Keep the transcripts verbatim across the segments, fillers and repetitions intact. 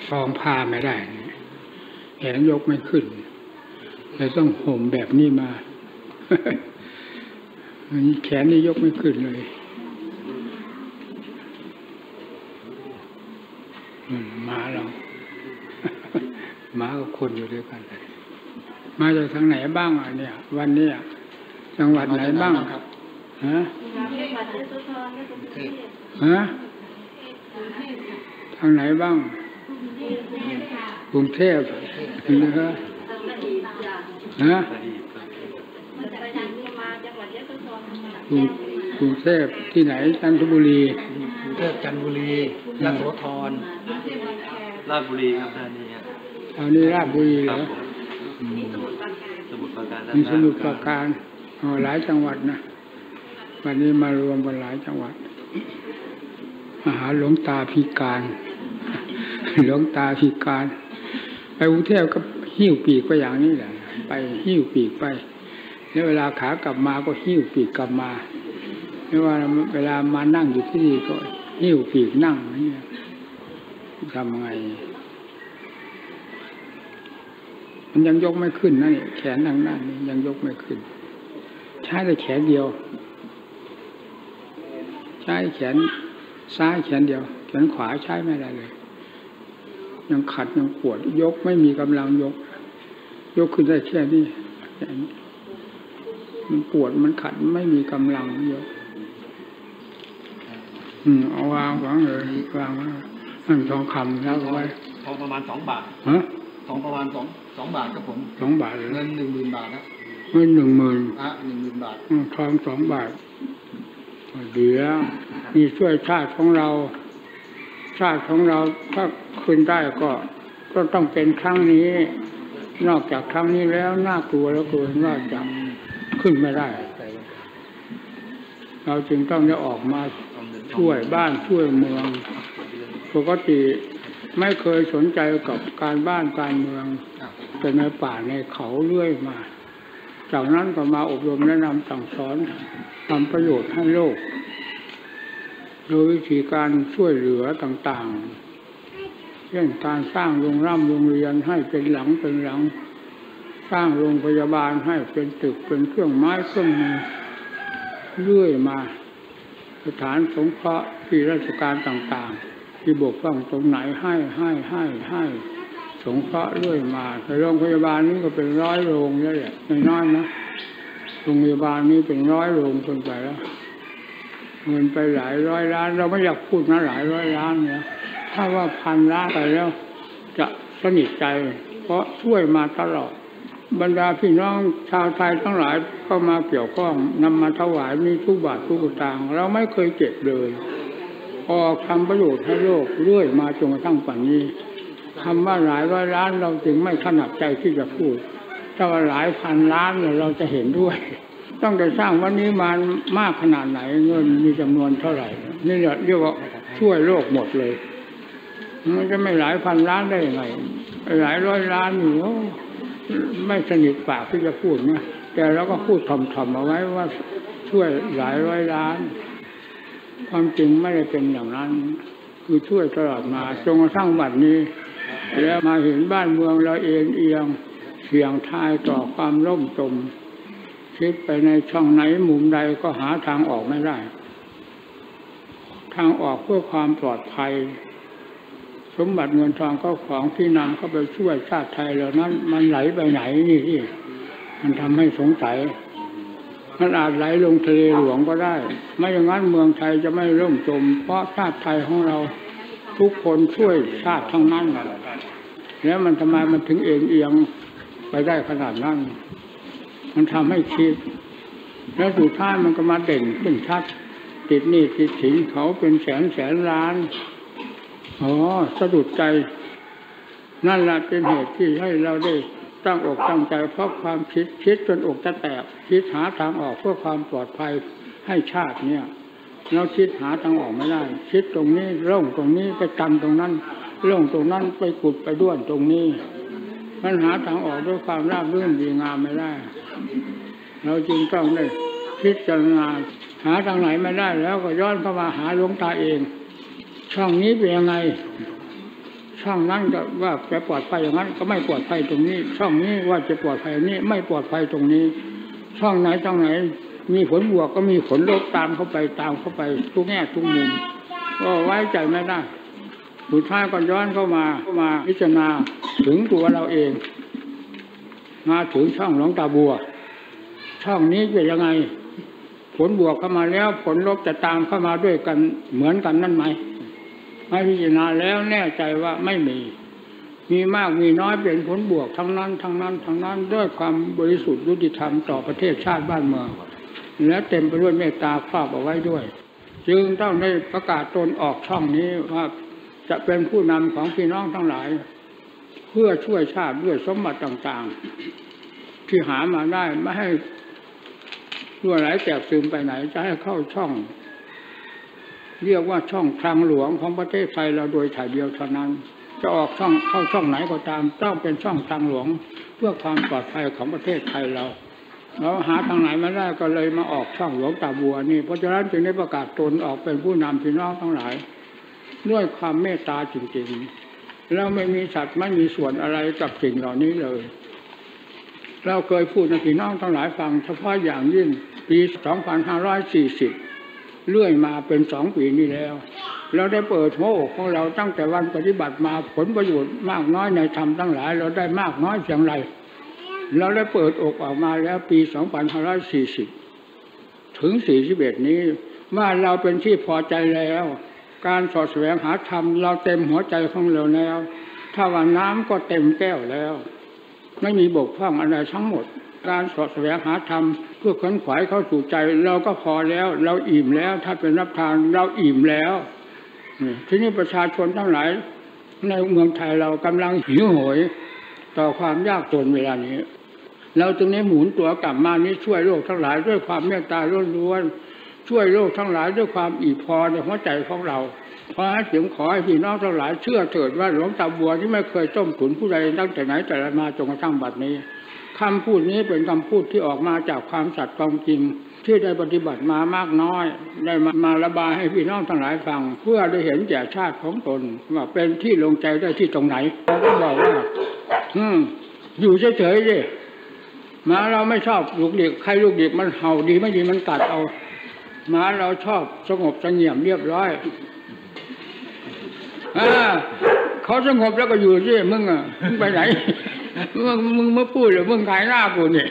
คลองผ้าไม่ได้แขนยกไม่ขึ้นเลยต้องห่มแบบนี้มาแขนนี่ยกไม่ขึ้นเลยมาเรามากับคนอยู่ด้วยกันมาจากทางไหนบ้างอ่ะเนี่ยวันนี้จังหวัดไหนบ้างครับฮะฮะทางไหนบ้างกรุงเทพนะฮะฮะกรุงเทพที่ไหนจันทบุรีกรุงเทพจันทบุรียโสธรราชบุรีครับท่านนี้ครับอันนี้ราชบุรีเหรอสมุทรปราการมีสมุทรปราการอ๋อหลายจังหวัดนะวันนี้มารวมกันหลายจังหวัดมาหาหลวงตาพิการหลวงตาพิการไปกรุงเทพก็หิ้วปีกไปอย่างนี้แหละไปหิ้วปีกไปแล้วเวลาขากลับมาก็หิ้วปีกกลับมาไม่ว่าเวลามานั่งอยู่ที่นี่ก็หิ้วปีกนั่งนี่ทำไงมันยังยกไม่ขึ้นนะนี่แขนทางด้านนี้ยังยกไม่ขึ้นใช้แต่แขนเดียวใช้แขนซ้ายแขนเดียวแขนขวาใช้ไม่ได้เลยยังขัดยังปวดยกไม่มีกำลังยกยกขึ้นได้แค่นี้มันปวดมันขัดไม่มีกำลังยกอืมเอาวางวางเลยวางนั่นทองคำแล้วไว้ทองประมาณสองบาทฮะทองประมาณสองสองบาทครับผมสองบาทเงินหนึ่งหมื่นบาทนะเงินหนึ่งหมื่นอ่ะหนึ่งหมื่นบาททองสองบาทเดี๋ยวนี่ช่วยชาติของเราชาติของเราถ้าขึ้นได้ก็ก็ต้องเป็นครั้งนี้นอกจากครั้งนี้แล้วน่ากลัวแล้วกลัวว่าจะขึ้นไม่ได้เราจึงต้องได้ออกมาช่วยบ้านช่วยเมืองปกติไม่เคยสนใจกับการบ้านการเมืองแต่ในป่าในเขาเรื่อยมาจากนั้นก็มาอบรมแนะนำสั่งสอนทำประโยชน์ให้โลกโดยวิธีการช่วยเหลือต่างๆเช่นการสร้างโรงร่ำโรงเรียนให้เป็นหลังเป็นหลังสร้างโรงพยาบาลให้เป็นตึกเป็นเครื่องไม้เครื่องมือเรื่อยมาสถานสงเคราะห์ที่ราชการต่างๆที่บกพร่องตรงไหนให้ให้ให้ให้สงเคราะห์เรื่อยมาในโรงพยาบาลนี้ก็เป็นร้อยโรงนี่แหละน้อยๆนะโรงพยาบาลนี้เป็นร้อยโรงคนไปแล้วเงินไปหลายร้อยล้านเราไม่อยากพูดนะหลายร้อยล้านเนี่ยถ้าว่าพันล้านไปแล้วจะสนิทใจเพราะช่วยมาตลอดบรรดาพี่น้องชาวไทยทั้งหลายก็มาเกี่ยวข้องนำมาถวายมีทุกบาททุกสตางค์เราไม่เคยเก็บเลยออกทำประโยชน์ให้โลกเรื่อยมาจนกระทั่งปัจจุบันนี้คำว่าหลายร้อยล้านเราจึงไม่ถนัดใจที่จะพูดถ้าว่าหลายพันล้านเราจะเห็นด้วยต้องได้สร้างวันนี้มามากขนาดไหนเงินมีจำนวนเท่าไหร่นี่เรียกว่าช่วยโลกหมดเลยมันจะไม่หลายพันล้านได้ยังไงหลายร้อยล้านอยู่ไม่สนิทปากที่จะพูดนะแต่เราก็พูดถ่อมๆเอาไว้ว่าช่วยหลายร้อยล้านความจริงไม่ได้เป็นอย่างนั้นคือช่วยตลอดมาจนกระทั่งบัดนี้แล้วมาเห็นบ้านเมืองเราเอ็นเอียงเสี่ยงทายต่อความล่มจมคิดไปในช่องไหนมุมใดก็หาทางออกไม่ได้ทางออกเพื่อความปลอดภัยสมบัติเงินทองก็ของที่นำเข้าไปช่วยชาติไทยเหล่านั้นมันไหลไปไหนนี่ที่มันทำให้สงสัยมันอาจไหลลงทะเลหลวงก็ได้ไม่อย่างนั้นเมืองไทยจะไม่ล่มจมเพราะชาติไทยของเราทุกคนช่วยชาติทั้งนั้นแล้วมันทำไมมันถึงเอียงเอียงไปได้ขนาดนั้นมันทำให้คิดแล้วสุดท้ายมันก็มาเด่นขึ้นชัดติดหนี้ติดสินเขาเป็นแสนแสนล้านอ๋อสะดุดใจนั่นแหละเป็นเหตุที่ให้เราได้ตั้งอกตั้งใจเพราะความคิดคิดจนอกจะแตกคิดหาทางออกเพื่อความปลอดภัยให้ชาติเนี่ยเราคิดหาทางออกไม่ได้คิดตรงนี้ร่องตรงนี้ไปตันตรงนั้นร่องตรงนั้นไปกุดไปด้วนตรงนี้มันหาทางออกด้วยความราบรื่นดีงามไม่ได้เราจึงต้องได้พิจารณาหาทางไหนไม่ได้แล้วก็ย้อนเข้ามาหาหลวงตาเองช่องนี้เป็นยังไงช่องนั้นก็ว่าจะปลอดภัยอย่างนั้นก็ไม่ปลอดภัยตรงนี้ช่องนี้ว่าจะปลอดภัยนี้ไม่ปลอดภัยตรงนี้ช่องไหนช่องไหนมีผลบวกก็มีผลลบตามเข้าไปตามเข้าไปทุกแง่ทุกมุมก็ไว้ใจไม่ได้สุดท้ายก็ย้อนเข้ามาเข้ามาพิจารณาถึงตัวเราเองมาถึงช่องหลวงตาบัวช่องนี้เป็นยังไงผลบวกเข้ามาแล้วผลลบจะตามเข้ามาด้วยกันเหมือนกันนั่นไหมมาพิจารณาแล้วแน่ใจว่าไม่มีมีมากมีน้อยเป็นผลบวกทั้งนั้นทั้งนั้นทั้งนั้นด้วยความบริสุทธิ์ยุติธรรมต่อประเทศชาติบ้านเมืองและเต็มไปด้วยเมตตาครอบเอาไว้ด้วยจึงต้องได้ประกาศตนออกช่องนี้ว่าจะเป็นผู้นำของพี่น้องทั้งหลายเพื่อช่วยชาติด้วยสมบัติต่างๆที่หามาได้ไม่ให้รั่วไหลแตกซึมไปไหนจะให้เข้าช่องเรียกว่าช่องทางหลวงของประเทศไทยเราโดยถ่ายเดียวเท่านั้นจะออกช่องเข้าช่องไหนก็ตามต้องเป็นช่องทางหลวงเพื่อความปลอดภัยของประเทศไทยเราเราหาทางไหนไม่ได้ก็เลยมาออกช่องหลวงตาบัวนี่เพราะฉะนั้นจึงได้ประกาศตนออกเป็นผู้นำพี่น้องทั้งหลายด้วยความเมตตาจริงๆแล้วไม่มีสัตว์ไม่มีส่วนอะไรกับสิ่งเหล่านี้เลยเราเคยพูดในพี่น้องทั้งหลายฟังเฉพาะอย่างยิ่งปีสองพันห้าร้อยสี่สิบเลื่อยมาเป็นสองปีนี้แล้วเราได้เปิดหัวอกของเราตั้งแต่วันปฏิบัติมาผลประโยชน์มากน้อยในธรรมทั้งหลายเราได้มากน้อยเพียงไรเราได้เปิดอกออกมาแล้วปีสองพันห้าร้อยสี่สิบถึงสี่สิบเอ็ดนี้ว่าเราเป็นที่พอใจแล้วการสอดแสวงหาธรรมเราเต็มหัวใจของเราแล้วถ้าว่าน้ำก็เต็มแก้วแล้วไม่มีบกพร่องอะไรทั้งหมดการสอดแสวงหาธรรมเพื่อขวนขวายเข้าสู่ใจเราก็พอแล้วเราอิ่มแล้วถ้าเป็นรับทานเราอิ่มแล้วทีนี้ประชาชนทั้งหลายในเมืองไทยเรากำลังหิวโหยต่อความยากจนเวลานี้เราจึงได้หมุนตัวกลับมานี้ช่วยโลกทั้งหลายด้วยความเมตตาล้วนๆช่วยโลกทั้งหลายด้วยความอิ่มพอในหัวใจของเราเพราะฉะนั้นจึงขอให้พี่น้องทั้งหลายเชื่อเถิดว่าหลวงตาบัวที่ไม่เคยต้มตุ๋นผู้ใดตั้งแต่ไหนแต่ไรมาจนกระทั่งบัดนี้คำพูดนี้เป็นคำพูดที่ออกมาจากความสัตย์ความจริงที่ได้ปฏิบัติมามากน้อยได้มามาระบายให้พี่น้องทั้งหลายฟังเพื่อได้เห็นแก่ชาติของตนว่าเป็นที่ลงใจได้ที่ตรงไหนเราก็บอกว่าอืมอยู่เฉยๆดิหมาเราไม่ชอบลูกเด็กใครลูกเด็กมันเห่าดีไม่ดีมันกัดเอาหมาเราชอบสงบเสงี่ยมเรียบร้อยอ่าเขาสงบแล้วก็อยู่สิมึงอ่ะมึงไปไหนมึงมึงมาพูดหรือมึงขายหน้ากูเนี่ย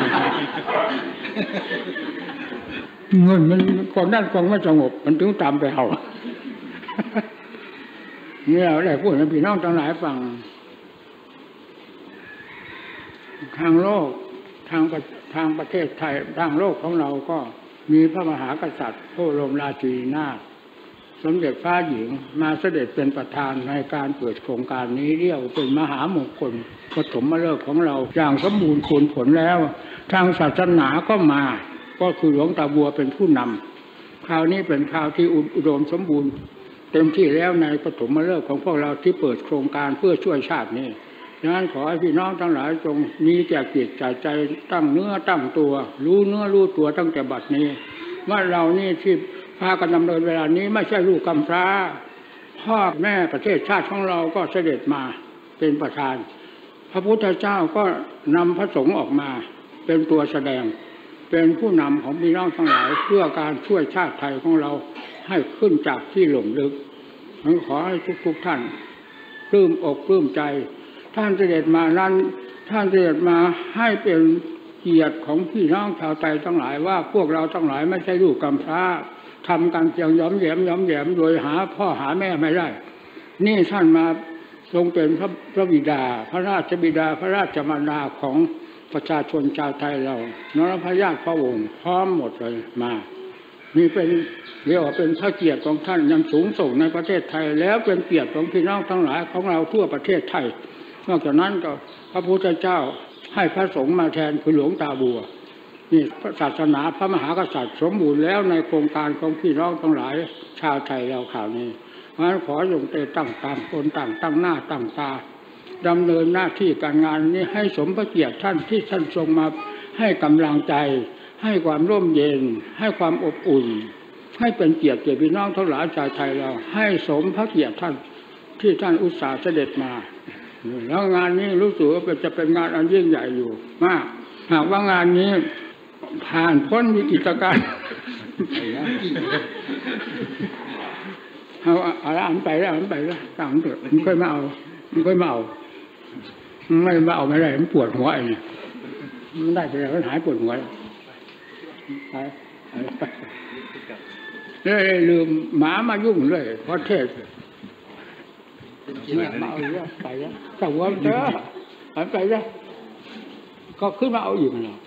เงินมันคนด้านคงไม่สงบมันถึงตามไปเห่าเนี่ยอะไรพูดให้พี่น้องทั้งหลายฟังทางโลกทางทางประเทศไทยทางโลกของเราก็มีพระมหากษัตริย์พระบรมราชินีนาถสมเด็จพระหญิงมาเสด็จเป็นประธานในการเปิดโครงการนี้เรียกเป็นมหามงคลปฐมฤกษ์ของเราอย่างสมบูรณ์ผลผลแล้วทางศาสนาก็มาก็คือหลวงตาบัวเป็นผู้นำคราวนี้เป็นคราวที่อุดมสมบูรณ์เต็มที่แล้วในปฐมฤกษ์ของพวกเราที่เปิดโครงการเพื่อช่วยชาตินี้ดังนั้นขอให้พี่น้องทั้งหลายจงมีแก่จิตใจใจตั้งเนื้อตั้งตัวรู้เนื้อรู้ตัวตั้งแต่บัดนี้ว่าเรานี่ที่พากันดำเนินเวลานี้ไม่ใช่ลูกกำพร้าพ่อแม่ประเทศชาติของเราก็เสด็จมาเป็นประธานพระพุทธเจ้าก็นำพระสงฆ์ออกมาเป็นตัวแสดงเป็นผู้นำของพี่น้องทั้งหลายเพื่อการช่วยชาติไทยของเราให้ขึ้นจากที่หล่มลึกขอให้ทุกๆท่านปลื้มอกปลื้มใจท่านเสด็จมานั้นท่านเสด็จมาให้เป็นเกียรติของพี่น้องชาวไทยทั้งหลายว่าพวกเราทั้งหลายไม่ใช่ลูกกำพร้าทำกันเพียงย้อมแย้มย้อมแย้มโดยหาพ่อหาแม่ไม่ได้นี่ท่านมาทรงเป็นพระพระบิดาพระราชบิดาพระราชมารดาของประชาชนชาวไทยเรานรพญาติพระองค์พร้อมหมดเลยมานี่เป็นเรียกว่าเป็นพระเกียรติของท่านยังสูงส่งในประเทศไทยแล้วเป็นเกียรติของพี่น้องทั้งหลายของเราทั่วประเทศไทยนอกจากนั้นก็พระพุทธเจ้าให้พระสงฆ์มาแทนคือหลวงตาบัวนี่ศาสนาพระมหากษัตริย์สมบูรณ์แล้วในโครงการของพี่น้องทั้งหลายชาวไทยเราข่าวนี้เพราะฉะนั้นขอจงเตะตั้งตามคนต่างตั้งหน้าตั้งตาดำเนินหน้าที่การงานนี้ให้สมพระเกียรติท่านที่ท่านทรงมาให้กำลังใจให้ความร่มเย็นให้ความอบอุ่นให้เป็นเกียรติแก่พี่น้องทั้งหลายชาวไทยเราให้สมพระเกียรติท่านที่ท่านอุตส่าห์เสด็จมาแล้วงานนี้รู้สึกว่าจะเป็นงานอันยิ่งใหญ่อยู่มากหากว่างานนี้ผ่านพ้นวิกฤตการณ์เอาอะไรอันไปแล้วอันไปแล้วต่างเถอะมันค่อยมาเอามันค่อยมาเอาไม่มาเอาไม่ได้มันปวดหัวไอ้นี่มันได้ไปแล้วมันหายปวดหัวไปเลยลืมหมามายุ่งเลยเพราะเทศไม่มาเอาแล้วไปแล้วแต่ว่าเด้อหันไปแล้วก็ขึ้นมาเอาอีกแล้ว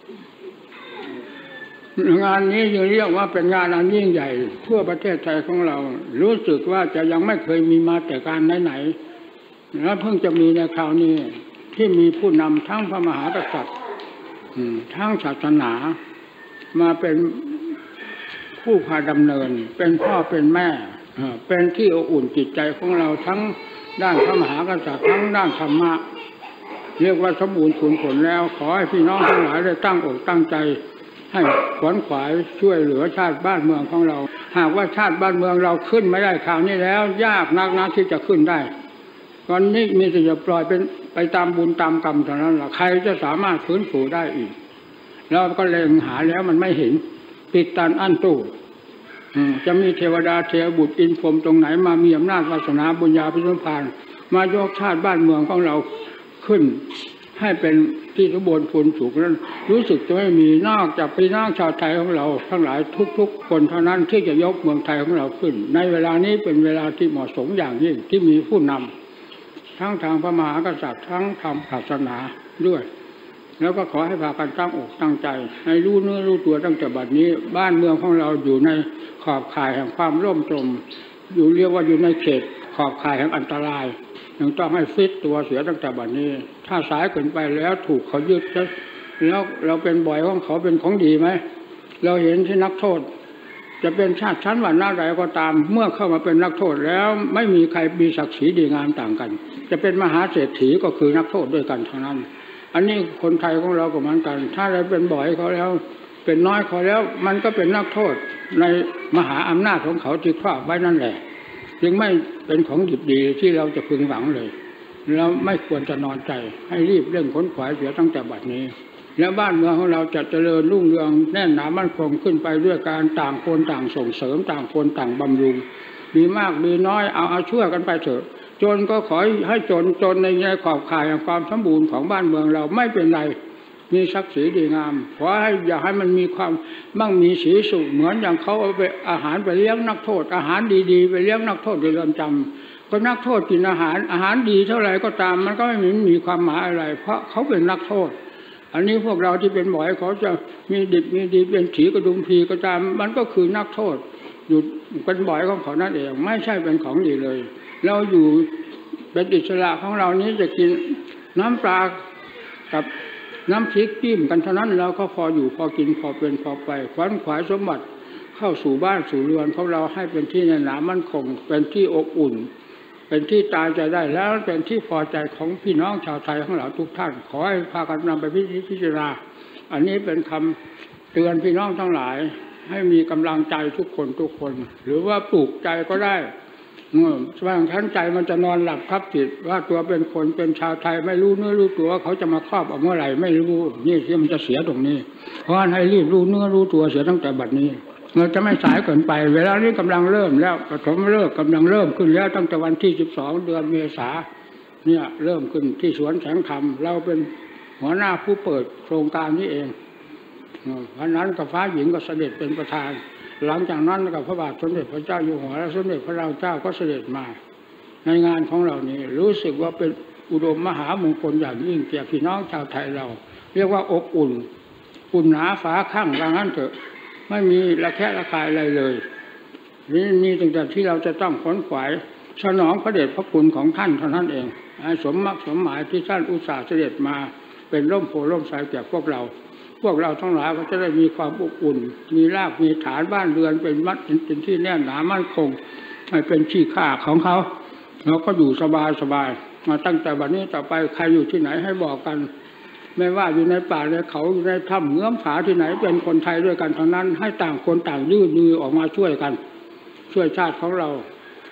งานนี้ยังเรียกว่าเป็นงานอันยิ่งใหญ่ทั่วประเทศไทยของเรารู้สึกว่าจะยังไม่เคยมีมาแต่การไหนๆแล้วเพิ่งจะมีในคราวนี้ที่มีผู้นำทั้งพระมหากษัตริย์ทั้งศาสนามาเป็นผู้พาดำเนินเป็นพ่อเป็นแม่เป็นที่อบอุ่นจิตใจของเราทั้งด้านพระมหากษัตริย์ทั้งด้านธรรมะเรียกว่าสมบูรณ์ผลผลแล้วขอให้พี่น้องทั้งหลายได้ตั้งอกตั้งใจให้ขวนขวายช่วยเหลือชาติบ้านเมืองของเราหากว่าชาติบ้านเมืองเราขึ้นไม่ได้คราวนี้แล้วยากนักนะที่จะขึ้นได้ตอนนี้มีแต่จะปล่อยเป็นไปตามบุญตามกรรมเท่านั้นแหละใครจะสามารถฟื้นฟูได้อีกแล้วก็เล็งหาแล้วมันไม่เห็นปิดตันอั้นตู้จะมีเทวดาเทวบุตรอินพรหมตรงไหนมามีอำนาจวาสนาบุญญาภิสมภารมายกชาติบ้านเมืองของเราขึ้นให้เป็นที่สมบูรณ์ผลสุขนั้นรู้สึกจะไม่มีนอกจากพี่น้องชาวไทยของเราทั้งหลายทุกๆคนเท่านั้นที่จะยกเมืองไทยของเราขึ้นในเวลานี้เป็นเวลาที่เหมาะสมอย่างยิ่งที่มีผู้นำทั้งทางพระมหากษัตริย์ทั้งทางศาสนาด้วยแล้วก็ขอให้พากันตั้งอกตั้งใจให้รู้เนื้อรู้ตัวตั้งแต่บัดนี้บ้านเมืองของเราอยู่ในขอบข่ายแห่งความร่มจมอยู่เรียกว่าอยู่ในเขตขอบข่ายแห่งอันตรายยังต้องให้ฟิตตัวเสียตั้งแต่บัดนี้ถ้าสายเกินไปแล้วถูกเขายึดแล้วเราเป็นบ่อยของเขาเป็นของดีไหมเราเห็นที่นักโทษจะเป็นชาติชั้นวรรณะใดก็ตามเมื่อเข้ามาเป็นนักโทษแล้วไม่มีใครมีศักดิ์ศรีดีงามต่างกันจะเป็นมหาเศรษฐีก็คือนักโทษด้วยกันทั้งนั้นอันนี้คนไทยของเราก็เหมือนกันถ้าเราเป็นบ่อยเขาแล้วเป็นน้อยเขาแล้วมันก็เป็นนักโทษในมหาอำนาจของเขาที่ครอบไว้นั่นแหละจึงไม่เป็นของดิบดีที่เราจะพึงหวังเลยเราไม่ควรจะนอนใจให้รีบเร่งค้นขวายเสียตั้งแต่บัดนี้แล้วบ้านเมืองของเราจะเจริญรุ่งเรืองแน่นหนามั่นคงขึ้นไปด้วยการต่างคนต่างส่งเสริมต่างคนต่างบำรุงมีมากมีน้อยเอาเอาช่วยกันไปเถอะจนก็ขอให้จนจนในในขอบข่ายความสมบูรณ์ของบ้านเมืองเราไม่เป็นไรมีศักดิ์ศรีดีงามขอให้อย่าให้มันมีความมั่งมีสีสุขเหมือนอย่างเขาเอาไปอาหารไปเลี้ยงนักโทษอาหารดีๆไปเลี้ยงนักโทษในเรือนจำก็นักโทษกินอาหารอาหารดีเท่าไหร่ก็ตามมันก็ไม่มีความหมายอะไรเพราะเขาเป็นนักโทษอันนี้พวกเราที่เป็นบ่อยเขาจะมีดิบมีดีเป็นถีกระดุมพีก็ตามมันก็คือนักโทษอยู่เป็นบ่อยของเขานั่นเองไม่ใช่เป็นของดีเลยเราอยู่เป็นอิสระของเรานี้จะกินน้ำปลากับน้ำพริกจิ้มกันเท่านั้นเราก็พออยู่พอกินพอเป็นพอไปขวัญขวายสมบัติเข้าสู่บ้านสู่เรือนของเราให้เป็นที่แน่นหนามั่นคงเป็นที่อบอุ่นเป็นที่ตายใจได้แล้วเป็นที่พอใจของพี่น้องชาวไทยของเราทุกท่านขอให้พากันนำไปพิจารณาอันนี้เป็นคำเตือนพี่น้องทั้งหลายให้มีกำลังใจทุกคนทุกคนหรือว่าปลูกใจก็ได้บางท่านใจมันจะนอนหลับทับจิตว่าตัวเป็นคนเป็นชาวไทยไม่รู้เนื้อรู้ตัวเขาจะมาครอบเอาเมื่อไหร่ไม่รู้นี่ที่มันจะเสียตรงนี้เพราะฉะนั้นให้รีบรู้เนื้อรู้ตัวเสียตั้งแต่บัดนี้เราจะไม่สายเกินไปเวลานี้กำลังเริ่มแล้วปฐมฤกษ์กำลังเริ่มขึ้นแล้วตั้งแต่วันที่สิบสองเดือนเมษาเนี่ยเริ่มขึ้นที่สวนแสงธรรมเราเป็นหัวหน้าผู้เปิดโครงการนี้เองเพราะนั้นกับฟ้าหญิงก็เสด็จเป็นประธานหลังจากนั้นกับพระบาทสมเด็จพระเจ้าอยู่หัวและสมเด็จพระนางเจ้าก็เสด็จมาในงานของเรานี้รู้สึกว่าเป็นอุดมมหามงคลอย่างยิ่งแก่พี่น้องชาวไทยเราเรียกว่าอบอุ่นอุ่นหนาฝาข้างว่างั้นเถอะไม่มีระแคะระคายอะไรเลยนี่นี่ตั้งแต่ที่เราจะต้องขนขวายสนองพระเดชพระคุณของท่านเท่านั้นเองสมมากสมหมายที่ท่านอุตส่าห์เสด็จมาเป็นร่มโพล่มไทรแก่พวกเราพวกเราทั้งหลายก็จะได้มีความอบอุ่นมีรากมีฐานบ้านเรือนเป็นมัดเป็นที่แน่นหนามั่นคงไม่เป็นที่ข้าของเขาเราก็อยู่สบายสบายมาตั้งแต่วันนี้ต่อไปใครอยู่ที่ไหนให้บอกกันไม่ว่าอยู่ในป่าในเขาอยู่ในถ้ำเงื้อมผาที่ไหนเป็นคนไทยด้วยกันทั้งนั้นให้ต่างคนต่างยื่นมือออกมาช่วยกันช่วยชาติของเรา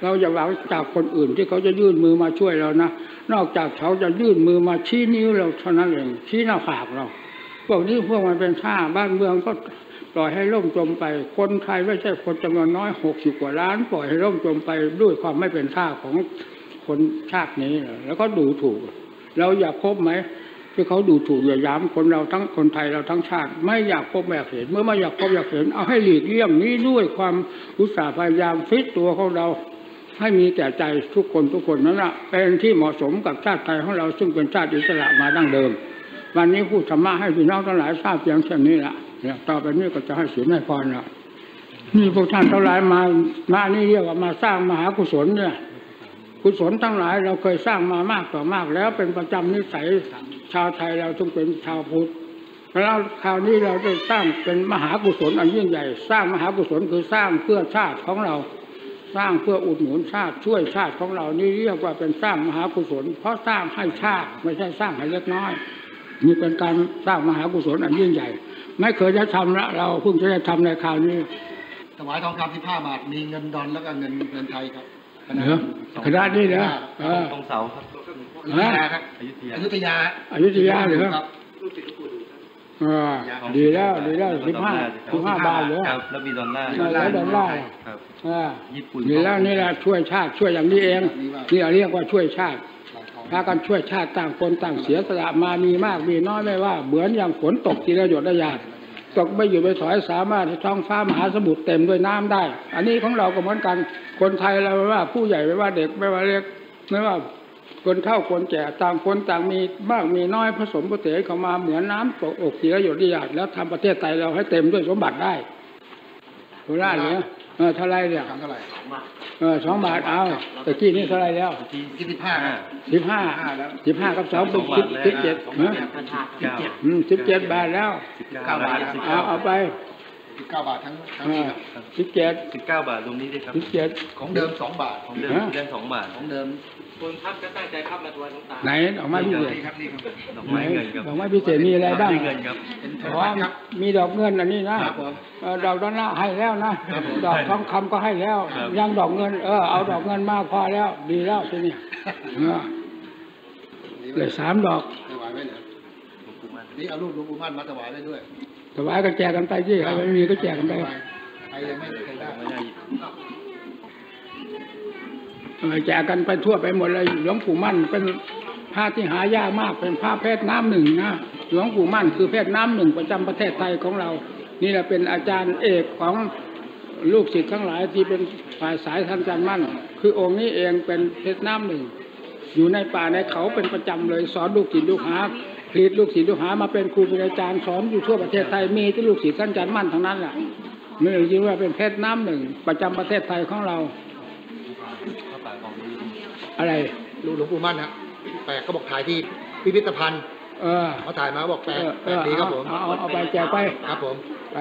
เราอย่าหวังจากคนอื่นที่เขาจะยื่นมือมาช่วยเรานะนอกจากเขาจะยื่นมือมาชี้นิ้วเราเท่านั้นเองชี้หน้าผากเราพวกนี้พวกมันเป็นท่าบ้านเมืองก็ปล่อยให้ล่มจมไปคนไทยไม่ใช่คนจำนวนน้อยหกสิบกว่าล้านปล่อยให้ล่มจมไปด้วยความไม่เป็นท่าของคนชาตินี้แล้วก็ดูถูกเราอยากพบไหมที่เขาดูถูกเหยียดหยามคนเราทั้งคนไทยเราทั้งชาติไม่อยากพบไม่อยากเห็นเมื่อไม่อยากพบอยากเห็นเอาให้หลีกเลี่ยงนี้ด้วยความอุตสาห์พยายามฟิตตัวของเราให้มีแต่ใจทุกคนทุกคนนั้นแหละเป็นที่เหมาะสมกับชาติไทยของเราซึ่งเป็นชาติอิสระมาดั้งเดิมวันนี้พูดธรรมะให้พี่น้องทั้งหลายทราบเพียงเช่นนี้แหละเนี่ยต่อไปนี้ก็จะให้ศีลให้พรละนี่พวกท่านทั้งหลายมามานี่เรียกว่ามาสร้างมหากุศลเนี่ยกุศลทั้งหลายเราเคยสร้างมามากต่อมากแล้วเป็นประจำนิสัยชาวไทยเราต้องเป็นชาวพุทธแล้วคราวนี้เราจะสร้างเป็นมหากุศลอันยิ่งใหญ่สร้างมหากุศลคือสร้างเพื่อชาติของเราสร้างเพื่ออุดหนุนชาติช่วยชาติของเรานี่เรียกว่าเป็นสร้างมหากุศลเพราะสร้างให้ชาติไม่ใช่สร้างให้เล็กน้อยนี่เป็นการสร้างมหากุศลอันยิ่งใหญ่ไม่เคยจะทำละเราเพิ่งจะได้ทำในคราวนี้ถวายทองคำที่ผ้าบาทมีเงินดอลแล้วก็เงินเงินไทยครับคณะนี้เหรอตรงเสาครับอยุธยาครับอยุธยาอยุธยาเหรออ่าดีแล้วดีแล้วสิบห้าสิบห้าบาทเหรอครับแล้วมีดอลลาร์แล้วดอลลาร์ครับอ่าญี่ปุ่นดีแล้วนี่แหละช่วยชาติช่วยอย่างนี้เองนี่เรียกว่าช่วยชาติพากันช่วยชาติต่างคนต่างเสียสละมามีมากมีน้อยไม่ว่าเหมือนอย่างฝนตกทีละหยดละหยาดตกไม่อยู่ไม่ถอยสามารถท้องฟ้ามหาสมุทรเต็มด้วยน้ำได้อันนี้ของเราก็เหมือนกันคนไทยเราไม่ว่าผู้ใหญ่ไม่ว่าเด็กไม่ว่าเล็กไม่ว่าคนเฒ่าคนแก่ต่างคนต่างมีมากมีน้อยผสมผสานเข้ามาเหมือนน้ำตกอกทีละหยดละหยาดแล้วทำประเทศไทยเราให้เต็มด้วยสมบัติได้โคราชเนี่ยเออเท่าไรเนี่ยเท่าไหร่เออสองบาทเอาแต่ที่นี่เท่าไรแล้วสิบห้าสิบห้าสิบห้ากับสองเป็นสิบสิบเจ็ดฮะอืมสิบเจ็ดบาทแล้วเก้าบาทเอาเอาไปสิบเก้าบาททั้งทั้งนี้ครับสิบเจ็ดสิบเก้าบาทตรงนี้ด้วยครับสิบเจ็ดของเดิมสองบาทของเดิมเดิมสองบาทของเดิมคนพับก็ตั้งใจพับมาตัวน้องตาไหนดอกไม้พิเศษดอกไม้เงินครับดอกไม้พิเศษมีอะไรบ้างเงินครับอ๋อมีดอกเงินอันนี้นะดอกดอลลาร์ให้แล้วนะดอกทองคำก็ให้แล้วยังดอกเงินเออเอาดอกเงินมากพอแล้วดีแล้วทีนี้เลยสามดอกถวายไว้เหรอนี่เอารูปหลวงปู่มั่นมาถวายไว้ด้วยถวายก็แจกกันไปที่ใครไม่มีก็แจกกันไปใครยังไม่เคยได้แจกกันไปทั่วไปหมดเลยหลวงปู่มั่นเป็นพระที่หายากมากเป็นพระเพชรน้ำหนึ่งนะหลวงปู่มั่นคือเพชรน้ำหนึ่งประจำประเทศไทยของเรานี่แหละเป็นอาจารย์เอกของลูกศิษย์ทั้งหลายที่เป็นฝ่ายสายท่านอาจารย์มั่นคือองค์นี้เองเป็นเพชรน้ำหนึ่งอยู่ในป่าในเขาเป็นประจำเลยสอนลูกศิษย์ลูกหาผลิตลูกศิษย์ลูกหามาเป็นครูเป็นอาจารย์สอนอยู่ทั่วประเทศไทยมีที่ลูกศิษย์ท่านอาจารย์มั่นทั้งนั้นแหละนี่จริงว่าเป็นเพชรน้ำหนึ่งประจำประเทศไทยของเราอะไรหลวงปู่มั่นฮะแปลกเขาบอกถ่ายที่พิพิธภัณฑ์เออเขาถ่ายมาบอกแปลกแปลกดีครับผมเอาเอาไปแจกไปครับผมไป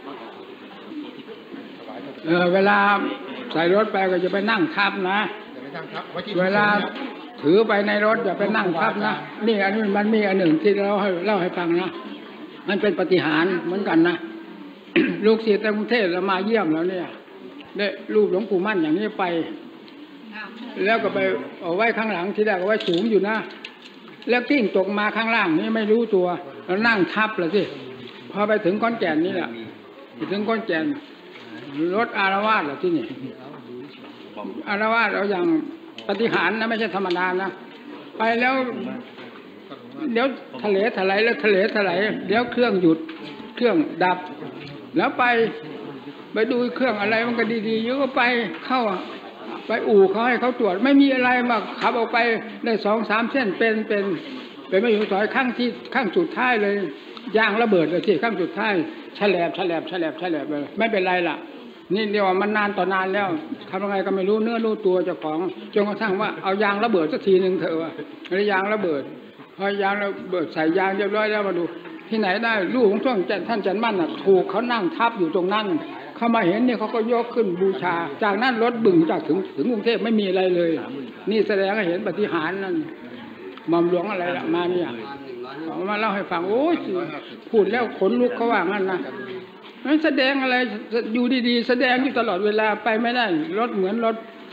เออเวลาใส่รถไปก็จะไปนั่งทับนะเวลาถือไปในรถอย่าไปนั่งทับนะนี่อันนี้มันมีอันหนึ่งที่เราให้เล่าให้ฟังนะมันเป็นปาฏิหาริย์เหมือนกันนะ ลูกศิษย์ในกรุงเทพเรามาเยี่ยมแล้วเนี่ยได้รูปหลวงปู่มั่นอย่างนี้ไปแล้วก็ไปเอาไว้ข้างหลังที่แรกเอาไว้สูงอยู่นะแล้วกิ้งตกมาข้างล่างนี่ไม่รู้ตัวแล้วนั่งทับเลยสิพอไปถึงก้อนแก่นนี่แหละไปถึงก้อนแก่นรถอารวาสเหรอที่นี่อารวาสเราอย่างปฏิหารนะไม่ใช่ธรรมดานะไปแล้วเดี๋ยวทะเลถลายแล้วทะเลถลายเดี๋ยวเครื่องหยุดเครื่องดับแล้วไปไปดูเครื่องอะไรมันก็ดีๆอยู่ก็ไปเข้าไปอู่เขาให้เขาตรวจไม่มีอะไรมาขับออกไปได้สองสามเส้นเป็นเป็นเป็นไม่อยู่ถอยข้างที่ข้างสุดท้ายเลยยางระเบิดเลยที่ข้างสุดท้ายแฉลบแฉลบแฉลบแฉลบไปไม่เป็นไรล่ะนี่เดี๋ยวมันนานต่อนานแล้วทำยังไงก็ไม่รู้เนื้อรู้ตัวเจ้าของจนกระทั่งว่าเอายางระเบิดสักทีหนึ่งเถอะว่าแล้วยางระเบิดพอยางระเบิดใส่ยางเรียบร้อยแล้วมาดูที่ไหนได้ลูกของท่านท่านจันมั่นน่ะถูกเขานั่งทับอยู่ตรงนั้นเขามาเห็นเนี่ยเขาก็ยกขึ้นบูชาจากนั้นรถบึ่งจากถึงถึงกรุงเทพไม่มีอะไรเลยนี่แสดงให้เห็นปาฏิหาริย์นั่นหม่อมหลวงอะไรละมาเนี่ยมาเล่าให้ฟังโอ้ยพูดแล้วขนลุกเขาว่างั้นนะนั่นแสดงอะไรอยู่ดีๆแสดงอยู่ตลอดเวลาไปไม่ได้รถเหมือนรถ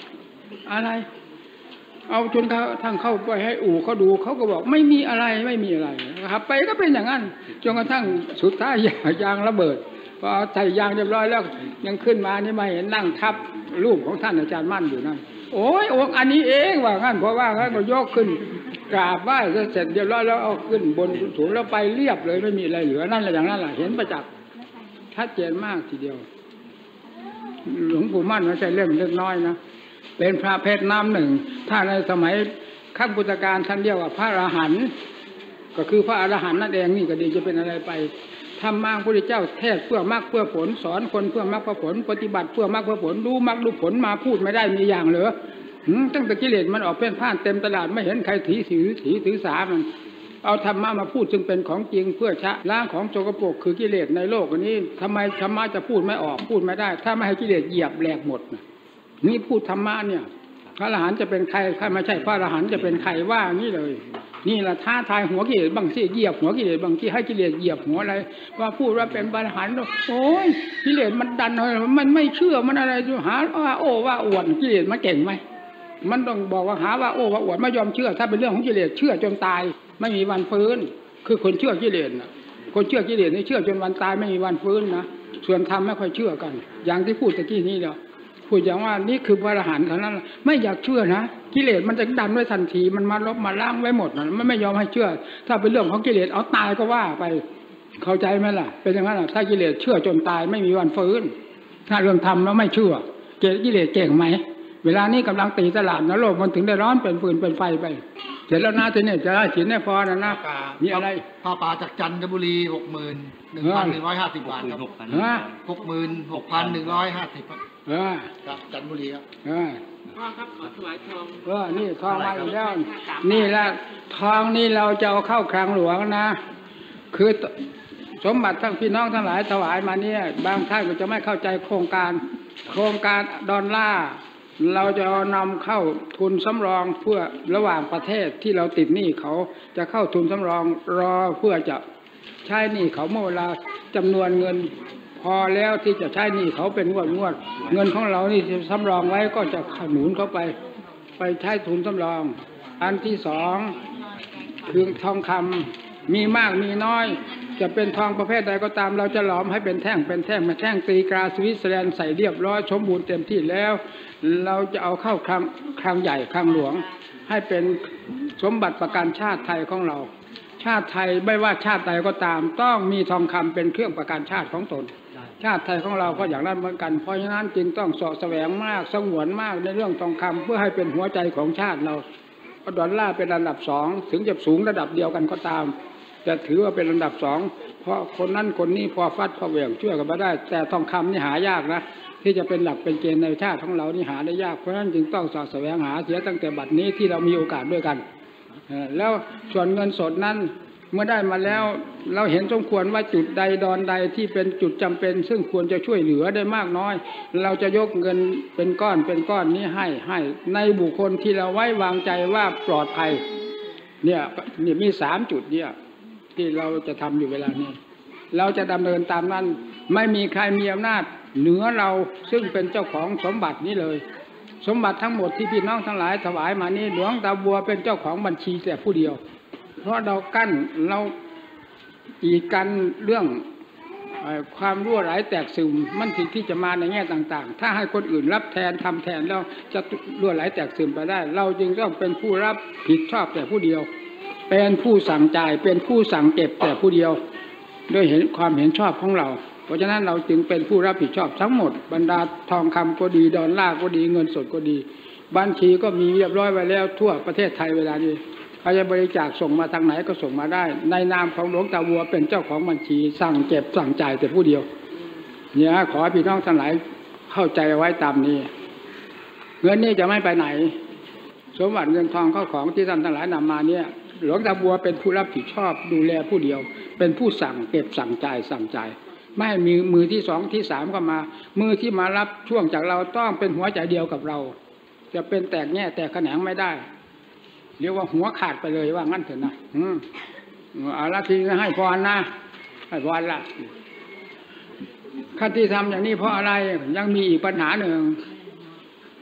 อะไรเอาจนเขาทั้งเข้าไปให้อู่เขาดูเขาก็บอกไม่มีอะไรไม่มีอะไรขับไปก็เป็นอย่างนั้นจนกระทั่งสุดท้ายยางระเบิดพอใส่ยางเรียบร้อยแล้วยังขึ้นมานี่มาเห็นนั่งทับรูปของท่านอาจารย์มั่นอยู่นั่นโอ้ยองค์อันนี้เองว่างั้นเพราะว่างั้นก็ยกขึ้นกราบไหว้เสร็จเรียบร้อยแล้วเอาขึ้นบนสูงแล้วไปเรียบเลยไม่มีอะไรเหลือนั่นแหละอย่างนั้นแหละเห็นประจักษ์ชัดเจนมากทีเดียวหลวงปู่มั่นไม่ใช่เรื่องเล็กน้อยนะเป็นพระเพชรน้ำหนึ่งถ้าในสมัยขั้งพุทธกาลท่านเรียกว่าพระอรหันต์ก็คือพระอรหันต์นั่นเองนี่ก็ดีจะเป็นอะไรไปธรรมะพระพุทธเจ้าเทศเพื่อมรรคเพื่อผลสอนคนเพื่อมรรคเพื่อผลปฏิบัติเพื่อมรรคเพื่อผลรู้มรรครู้ผลมาพูดไม่ได้มีอย่างเหรอตั้งแต่กิเลสมันออกเป็นผ่านเต็มตลาดไม่เห็นใครถือถือถือถือสามันเอาธรรมะมาพูดจึงเป็นของจริงเพื่อชะล้างของโสกโปรกคือกิเลสในโลกนี้ทำไมธรรมะจะพูดไม่ออกพูดไม่ได้ถ้าไม่ให้กิเลสเหยียบแหลกหมดนี่พูดธรรมะเนี่ยพระอรหันต์จะเป็นใครใครไม่ใช่พระอรหันต์จะเป็นใครว่านี่เลยนี่แหละท้าทายหัวกิเลสบางทีเหยียบหัวกิเลสบางทีให้กิเลสเหยียบหัวอะไรว่าพูดว่าเป็นพระอรหันต์โอ้ยกิเลสมันดันมันไม่เชื่อมันอะไรอยู่หาว่าโอ้ว่าอวดกิเลสมันเก่งไหมมันต้องบอกว่าหาว่าโอ้ว่าอวดไม่ยอมเชื่อถ้าเป็นเรื่องของกิเลสเชื่อจนตายไม่มีวันฟื้นคือคนเชื่อกิเลสนะคนเชื่อกิเลสนี่เชื่อจนวันตายไม่มีวันฟื้นนะส่วนธรรมไม่ค่อยเชื่อกันอย่างที่พูดตะกี้นี้เดียวพูดอย่างว่านี่คือพระอรหันต์เท่านั้นไม่อยากเชื่อนะกิเลสมันจะดันไว้ทันทีมันมาลบมาล้างไว้หมดนะมันไม่ยอมให้เชื่อถ้าเป็นเรื่องของกิเลสเอาตายก็ว่าไปเข้าใจไหมล่ะเป็นอย่างนั้นถ้ากิเลสเชื่อจนตายไม่มีวันฟื้นถ้าเรื่องธรรมแล้วไม่เชื่อกิเลสเก่งไหมเวลานี้กำลังตีตลาดนะโลกมันถึงได้ร้อนเป็นฟืนเป็นไฟไปเสร็จแล้วนะทีนี้จะได้ฉีดได้พอนะนะมีอะไรผ้าป่าจากจันทบุรีหกหมื่นหนึ่งพันหนึ่งร้อยห้าสิบบาทครับหกหมื่นหกพันหนึ่งร้อยห้าสิบครับจันทบุรีครับพ่อครับขอถวายทองเออนี่ทองมาอีกแล้วนี่แหละทองนี่เราจะเอาเข้าคลังหลวงนะคือสมบัติทั้งพี่น้องทั้งหลายถวายมาเนี่ยบางท่านก็จะไม่เข้าใจโครงการโครงการดอลลาร์เราจะนำเข้าทุนสำรองเพื่อระหว่างประเทศที่เราติดหนี้เขาจะเข้าทุนสำรองรอเพื่อจะใช้หนี้เขาเมื่อเวลาจำนวนเงินพอแล้วที่จะใช้หนี้เขาเป็นงวดงวดเงินของเรานี่สำรองไว้ก็จะหนุนเขาไปไปใช้ทุนสำรองอันที่สองคือทองคำมีมากมีน้อยจะเป็นทองประเภทใดก็ตามเราจะหลอมให้เป็นแท่งเป็นแท่งมาแท่งตีกราสวิตเซอร์แลนด์ใส่เรียบร้อยสมบูรณ์เต็มที่แล้วเราจะเอาเข้าคลังคลังใหญ่คลังหลวงให้เป็นสมบัติประกันชาติไทยของเราชาติไทยไม่ว่าชาติใดก็ตามต้องมีทองคำเป็นเครื่องประกันชาติของตนชาติไทยของเราก็อย่างนั้นเหมือนกันเพราะฉะนั้นจึงต้องเสาะแสวงมากสงวนมากในเรื่องทองคำเพื่อให้เป็นหัวใจของชาติเราดอลลาร์เป็นอันดับสองถึงจะสูงระดับเดียวกันก็ตามจะถือว่าเป็นอันดับสองเพราะคนนั้นคนนี้พอฟัดพอเหวี่ยงช่วยกันมาได้แต่ทองคำนี่หายากนะที่จะเป็นหลักเป็นเกณฑ์ในชาติของเรานี่หาได้ยากเพราะฉะนั้นจึงต้องสอดแสวงหาเสียตั้งแต่บัดนี้ที่เรามีโอกาสด้วยกันแล้วส่วนเงินสดนั้นเมื่อได้มาแล้วเราเห็นสมควรว่าจุดใดดอนใดที่เป็นจุดจำเป็นซึ่งควรจะช่วยเหลือได้มากน้อยเราจะยกเงินเป็นก้อนเป็นก้อนนี้ให้ให้ในบุคคลที่เราไว้วางใจว่าปลอดภัยเนี่ยนี่มีสามจุดเนี่ยที่เราจะทำอยู่เวลานี้เราจะดำเนินตามนั้นไม่มีใครมีอำนาจเหนือเราซึ่งเป็นเจ้าของสมบัตินี้เลยสมบัติทั้งหมดที่พี่น้องทั้งหลายถวายมานี้หลวงตาบัวเป็นเจ้าของบัญชีแต่ผู้เดียวเพราะเรากั้นเราอีกกันเรื่องความรั่วไหลแตกซึมมันที่ที่จะมาในแง่ต่างๆถ้าให้คนอื่นรับแทนทำแทนแล้วจะรั่วไหลแตกซึมไปได้เราจึงต้องเป็นผู้รับผิดชอบแต่ผู้เดียวเป็นผู้สั่งจ่ายเป็นผู้สั่งเก็บแต่ผู้เดียวด้วยเห็นความเห็นชอบของเราเพราะฉะนั้นเราจึงเป็นผู้รับผิดชอบทั้งหมดบรรดาทองคำก็ดีดอลลาร์ก็ดีเงินสดก็ดีบัญชีก็มีเรียบร้อยไว้แล้วทั่วประเทศไทยเวลานี้ใครจะบริจาคส่งมาทางไหนก็ส่งมาได้ในนามของหลวงตาบัวเป็นเจ้าของบัญชีสั่งเก็บสั่งจ่ายแต่ผู้เดียวเนี่ยขอให้พี่น้องทั้งหลายเข้าใจไว้ตามนี้เงินนี้จะไม่ไปไหนสมบัติเงินทองเข้าของที่ท่านทั้งหลายนำมาเนี่ยหลวงตาบัวเป็นผู้รับผิดชอบดูแลผู้เดียวเป็นผู้สั่งเก็บสั่งจ่ายสั่งจ่ายไม่ให้มีมือที่สองที่สามก็มามือที่มารับช่วงจากเราต้องเป็นหัวใจเดียวกับเราจะเป็นแตกแง่แตกแขนงไม่ได้เรียกว่าหัวขาดไปเลยว่างั้นเถอะนะอืมเอาละทีให้พรนะให้พรละขั้นที่ทำอย่างนี้เพราะอะไรยังมีอีกปัญหาหนึ่ง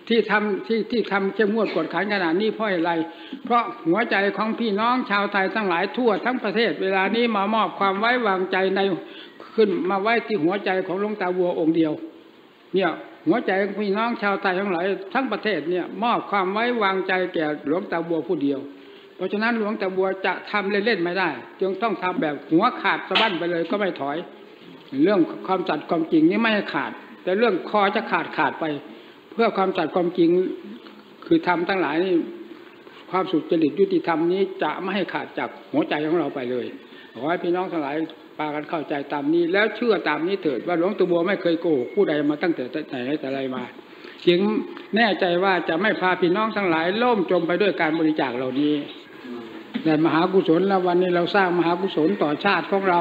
ที่ทำที่ที่ทำเข้มงวดกวดขันขนาดนี้เพราะอะไรเพราะหัวใจของพี่น้องชาวไทยทั้งหลายทั่วทั้งประเทศเวลานี้มามอบความไว้วางใจในขึ้นมาไว้ที่หัวใจของหลวงตาบัวองค์เดียวเนี่ยหัวใจของพี่น้องชาวไทยทั้งหลายทั้งประเทศเนี่ยมอบความไว้วางใจแก่หลวงตาบัวผู้เดียวเพราะฉะนั้นหลวงตาบัวจะทำเล่นๆไม่ได้จึงต้องทำแบบหัวขาดสะบั้นไปเลยก็ไม่ถอยเรื่องความจัดความจริงนี่ไม่ขาดแต่เรื่องคอจะขาดขาดไปเพื่อความจัดความจริงคือทำทั้งหลายนี่ความสุจริตยุติธรรมนี้จะไม่ให้ขาดจากหัวใจของเราไปเลยขอให้พี่น้องทั้งหลายพากันเข้าใจตามนี้แล้วเชื่อตามนี้เถิดว่าหลวงตาบัวไม่เคยโกหกผู้ใดมาตั้งแต่ไหนแต่ไรมาจึงแน่ใจว่าจะไม่พาพี่น้องทั้งหลายล่มจมไปด้วยการบริจาคเหล่านี้แต่มหากุศลแล้ววันนี้เราสร้างมหากุศลต่อชาติของเรา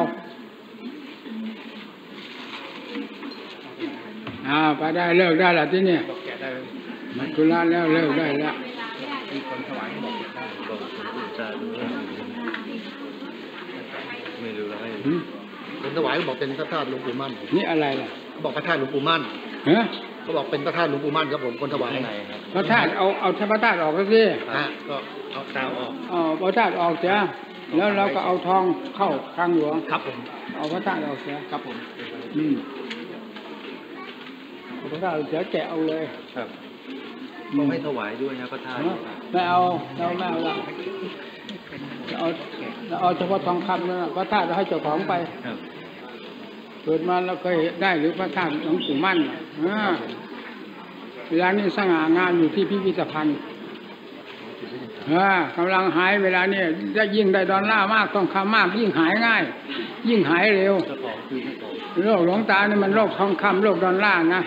อ่าไปได้เลิกได้ละที่เนี่ยมันตุลาแล้วเลิกได้แล้วมีคนถวายบอกบอกจะไม่รู้แล้วคนถวายบอกเป็นพระธาตุหลวงปู่มั่นนี่อะไรล่ะเขาบอกพระธาตุหลวงปู่มั่นฮะเขาบอกเป็นพระธาตุหลวงปู่มั่นครับผมคนถวายพระธาตุเอาเอาพระธาตุออกก็สิก็เอาตาออกอ๋อพระธาตุออกเสียแล้วเราก็เอาทองเข้าทางหลวงครับผมเอาพระธาตุออกเสียครับผมอืมพระธาตุเสียแกะเอาเลยครับต้องให้ถวายด้วยนะพระธาตุไม่เอาเราไม่เอาละเอาเอาเฉพาะทองคำนะพระธาตุเราให้เจ้าของไปเกิดมาเราเคยได้หรือพระธาตุหลวงปู่มั่นเวลานี้สง่างามอยู่ที่พิพิธภัณฑ์กำลังหายเวลานี้ได้ยิ่งได้ดอลลาร์มากทองคำมากยิ่งหายง่ายยิ่งหายเร็วโลกหลวงตาเนี่ยมันโลกทองคำโลกดอลลาร์นะ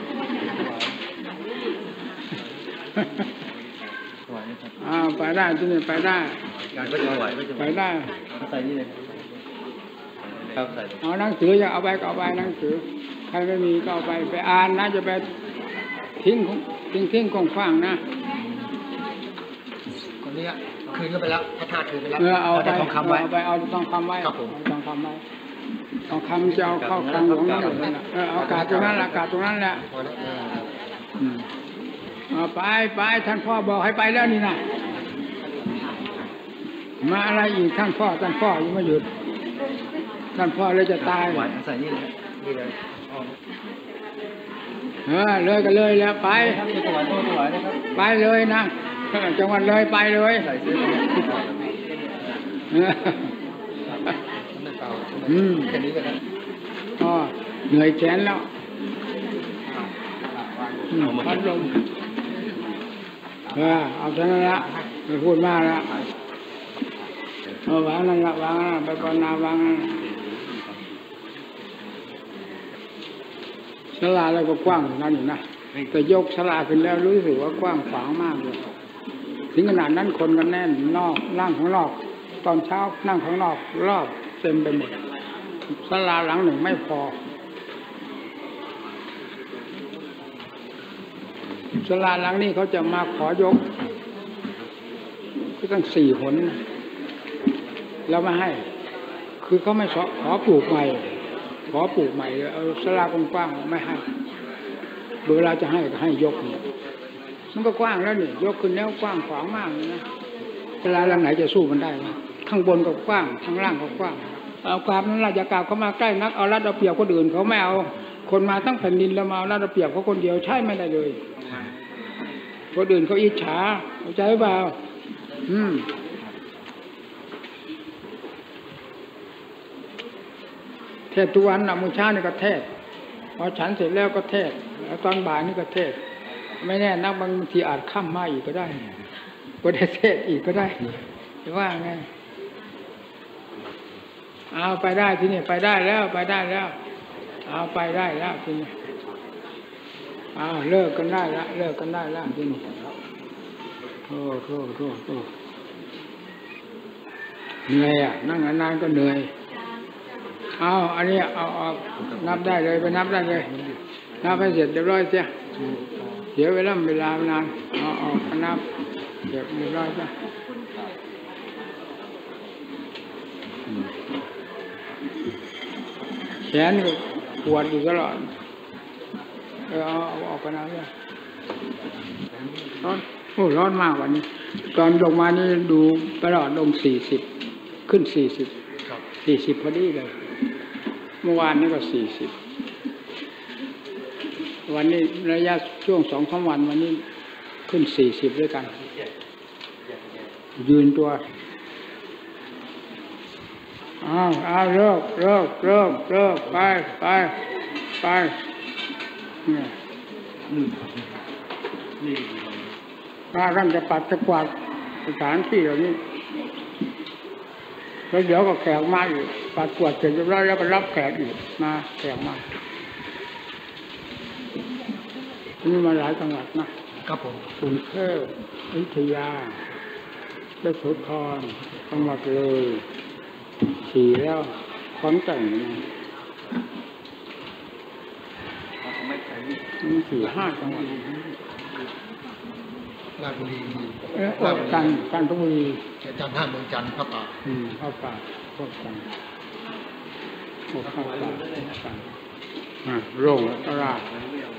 อ้าวไปได้ที่นี่ไปได้ไปได้ใส่นี่เลยเอาหนังสืออย่าเอาไปก็เอาไปหนังสือใครไม่มีก็เอาไปไปอ่านนะจะไปทิ้งทิ้งทิ้งกองฟางนะคนนี้คืนก็ไปแล้วพระธาตุคืนไปแล้วเอาไปทองคำไว้เอาไปเอาทองคำไว้ครับผมทองคำไว้ทองคำจะเอาเข้ากลางหลวงนั่นแหละเอาอากาศตรงนั้นอากาศตรงนั้นแหละเอาไปไปท่านพ่อบอกให้ไปแล้วนี่นะมาอะไรอีกท่านพ่อท่านพ่อยังไม่หยุดท่านพ่อเลยจะตายหวานใส่นี่เลยนี่เลยเออเลยก็เลยแล้วไปไปเลยนะจังหวัดเลยไปเลยอืมอ๋อเหนื่อยแขนแล้วพัดลมเออเอาเท่านั้นละไม่พูดมากแล้วเอาวางนั่นละวางนั่นไปก่อนนาวางนั่นศาลาอะไรก็กว้างนั่นอยู่นะแต่ยกศาลาขึ้นแล้วรู้สึกว่ากว้างขวางมากเลยถึงขนาดนั้นคนกันแน่นนอกนั่งข้างนอกตอนเช้านั่งข้างนอกรอบเต็มไปหมดศาลาหลังหนึ่งไม่พอศาลาหลังนี้เขาจะมาขอยกก็ตั้งสี่หนแล้วมาให้คือเขาไม่ขอปลูกใหม่ขอปลูกใหม่เอาศาลากว้างๆไม่ให้เวลาจะให้ก็ให้ยกเนี่ยมันก็กว้างแล้วนี่ยกขึ้นแล้วกว้างขวางมากเลยนะศาลาหลังไหนจะสู้มันได้วะข้างบนก็กว้างข้างล่างก็กว้างเอากราบนั้นเราจะกราบเขามาใกล้นักเอารัดเอาเปรียบคนอื่นเขาไม่เอาคนมาตั้งแผ่นดินแล้วมาเอารัดเอาเปรียบเขาคนเดียวใช่ไม่ได้เลยคนอื่นเขาอิจฉาเข้าใจเปล่าอืมเทศทุกวันนะมื้อเช้านี่ก็เทศพอฉันเสร็จแล้วก็เทศแล้วตอนบ่ายนี่ก็เทศไม่แน่นักบางทีอาจค่ำมาอีกก็ได้ก็ได้เทศอีกก็ได้จะว่าไงเอาไปได้ที่นี่ไปได้แล้วไปได้แล้วเอาไปได้แล้วที่นี่เอาเลิกกันได้แล้วเลิกกันได้แล้วที่นี่โทษโทษโทษโทษเหนื่อยอ่ะนั่งนานๆก็เหนื่อยเอาอันนี้เอาออกนับได้เลยไปนับได้เลยนับให้เสร็จเรียบร้อยเสียเสียเวลาเวลานานเอาออกนับเรียบร้อยจ้ะแขนปวดอยู่ตลอดเออเอาออกกันนะเนี่ยร้อนโอ้ร้อนมากวันนี้ตอนลงมานี่ดูประหลอดลงสี่สิบขึ้นสี่สิบสี่สิบพอดีเลยเมื่อวานนี้ก็สี่สิบวันนี้ระยะช่วงสองสามวันวันนี้ขึ้นสี่สิบด้วยกันยืนตัวอ้าวอ้าวเลิกเลิกเลิกเลิกไปไปไปเนี่ยถ้าท่านจะปัดจะกวาดสถานที่เหล่านี้แล้วเดี๋ยวก็แขกมาอีกปัดกวาดเสร็จแล้วแล้วก็รับแขกอีกมาแขกมานี่มาหลายจังหวัดนะครับผมกรุงเทพอยุธยายโสธรจังหวัดเลยสี่แล้วขอนแก่นมีสี่ห้าจังหวัดราชบุรีเออจันทร์จันทบุรีจันทร์ห้าเมืองจันทร์พระป่าอืมพระป่าพวกจันทร์พวกพระป่าจันทร์อ่าโรงตลาด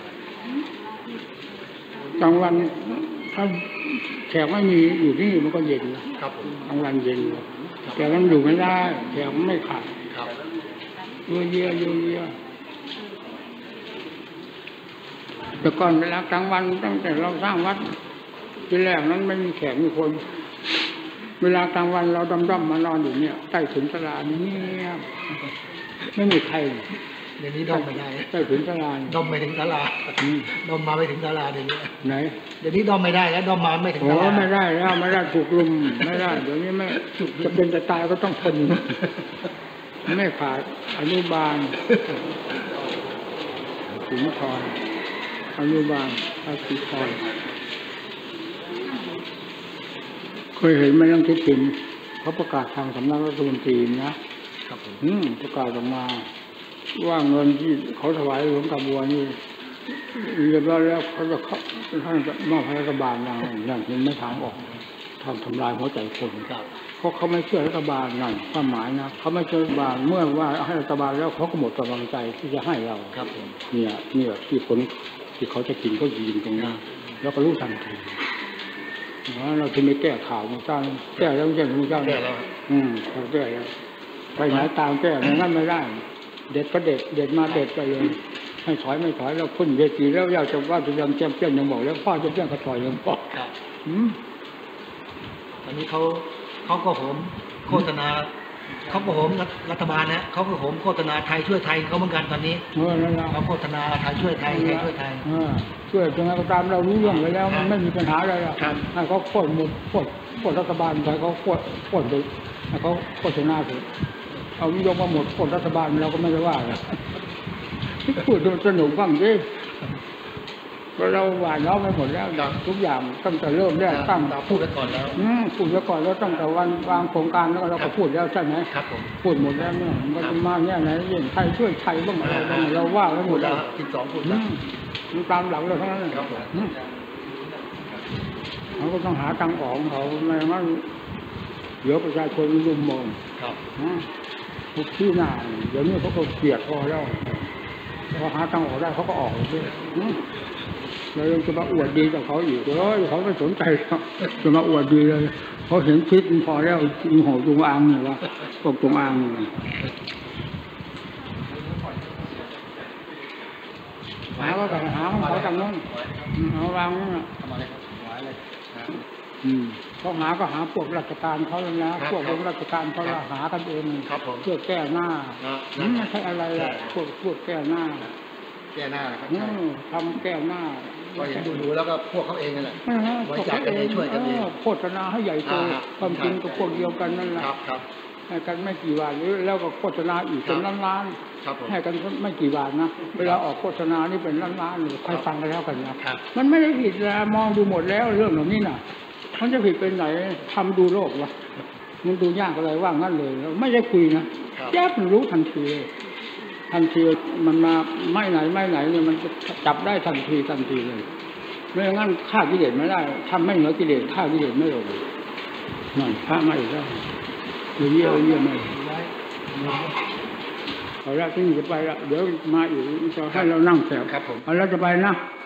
กลางวันถ้าแขกไม่มีอยู่ที่นี่มันก็เย็นนะครับกลางวันเย็นแต่มันอยู่ไม่ได้แขกมันไม่ขาดเยอะเยอะเยอะเยอะแต่ก่อนเวลากลางวันตั้งแต่เราสร้างวัดที่แรกนั้นไม่มีแขกมีคนเวลากลางวันเราดำดำมานอนอยู่เนี่ยใต้ถุนศาลานี่ไม่มีใครเดี๋ยวนี้ดมไม่ได้ใต้ถุนศาลาดมไม่ถึงศาลาดมมาไม่ถึงศาลาเดี๋ยวนี้ไหนเดี๋ยวนี้ดมไม่ได้แล้วดมมาไม่ถึงศาลาโอ้ไม่ได้แล้วไม่ได้ถูกลุมไม่ได้เดี๋ยวนี้ไม่จะเป็นจะตายก็ต้องทนไม่ขาดอนุบาลสิงห์ทองอนุบาลอาศิทรเคยเห็นไหมนักที่พิมพ์เขาประกาศทางสำนักรัฐมนตรีนะครับอืมประกาศออกมาว่าเงินที่เขาถวายหลวงตาบัวนี่เรียบร้อยแล้วเขาจะเขาท่านจะมอบให้รัฐบาลอย่างอย่างนี้ไม่ทางออกทำทำลายหัวใจคนครับเพราะเขาไม่เชื่อรัฐบาลนั่นความหมายนะเขาไม่เชื่อรัฐบาลเมื่อว่าให้รัฐบาลแล้วเขาก็หมดกำลังใจที่จะให้เราครับเนี่ยเนี่ยที่คนที่เขาจะกินก็ยินตรงนั้นแล้วก็รู้ทันทีเราที่ไม่แก้ข่าวมาสร้างแก้แล้วไม่ใช่ไม่สร้างแก้แล้วอืมเขาแก้แล้วไปไหนตามแก้ไม่งั้นไม่ได้เด็ดก็เด็ดเด็ดมาเด็ดไปเลยให้ถอยไม่ถอยแล้วขึ้นเวทีแล้วอยากจะว่าจะยังแจมเปี้ยนยังบอกแล้วพ่อจะเปี้ยนก็ถอยยังบอกครับอืมตอนนี้เขาเขาก็โหมโฆษณาเขาก็โหมรัฐบาลนะเขาก็โหมโฆษณาไทยช่วยไทยเขาเหมือนกันตอนนี้เออนั่นแหละเขาโฆษณาไทยช่วยไทยไทยช่วยไทยเออช่วยยังไงก็ตามเรารู้เรื่องไปแล้วมันไม่มีปัญหาอะไรหรอกให้เขาโค่นหมดโค่นโค่นรัฐบาลไปเขาโค่นโค่นไปให้เขาโฆษณาเถอะเอายกมาหมดโค่นรัฐบาลเราก็ไม่ได้ว่าเลยพูดดูสนุกบ้างดิเราหวานล้อมไปหมดแล้วทุกอย่างตั้งแต่เริ่มแรกตั้งเราพูดไว้ก่อนแล้วพูดไว้ก่อนแล้วตั้งแต่วันวางโครงการแล้วเราก็พูดแล้วใช่ไหมครับผมพูดหมดแล้วเนี่ยมันจะมาเนี่ยไหนเรื่องไทยช่วยไทยบ้างอะไรบ้างเราว่าไว้หมดแล้วสิบสองพูดแล้วมันตามหลังเราทั้งนั้นเลยเขาก็ต้องหาทางออกเขาไม่งั้นเดี๋ยวประชาชนรุมมองทุกที่หน้าเดี๋ยวนี้เขาก็เกลียดพอแล้วพอหาทางออกได้เขาก็ออกเลยเรายังจะมาอวดดีกับเขาอยู่เออเขาไม่สนใจจะมาอวดดีเลยเขาเห็นคลิปพอแล้วมีหัวจงอางเนี่ยว่าพวกจงอางหาก็แต่หาของเขาจังนั้นเอาวางนั่นแหละเขาหาก็หาพวกราชการเขาเลยนะพวกราชการเขาหากันเองเพื่อแก้หน้าไม่ใช่อะไรอ่ะพวกพวกแก้หน้าแก้หน้าครับทำแก้หน้าก็เห็นดูๆแล้วก็พวกเขาเองนั่นแหละบริจาคกันเองช่วยกันเองโฆษณาให้ใหญ่โตความจริงก็พวกเดียวกันนั่นแหละให้กันไม่กี่วันหรือแล้วก็โฆษณาอีกเป็นล้านๆให้กันไม่กี่วันนะเวลาออกโฆษณานี่เป็นล้านๆเลยใครฟังกันแล้วกันนะมันไม่ได้ผิดแล้วมองดูหมดแล้วเรื่องเหล่านี้น่ะมันจะผิดเป็นไหนทำดูโลกวะมันดูยากอะไรว่างั้นเลยไม่ได้คุยนะแยกมันรู้ทันทีทันทีมันมาไม่ไหนไม่ไหนเนี่ยมันจับได้ทันทีทันทีเลยไม่งั้นฆ่ากิเลสไม่ได้ทำไม่เหนือกิเลสฆ่ากิเลสไม่ลงนั่นพระไม่ได้เยี่ยมเยี่ยมเลยเอาละที่นี่จะไปละเดี๋ยวมาอีกจะให้เรานั่งแถวเอาละจะไปนะ